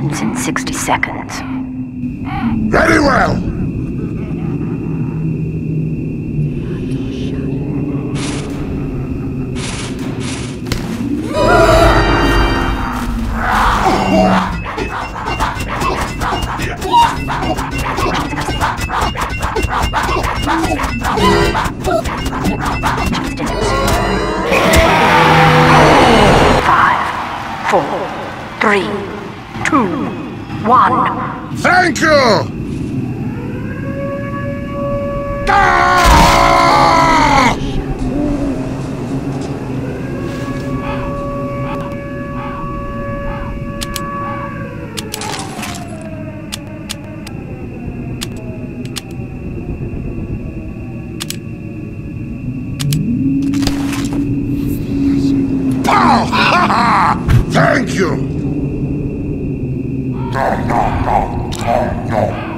ends in 60 seconds. Very well! Five, 4, 3, 2, 1. Thank you! Thank you! No.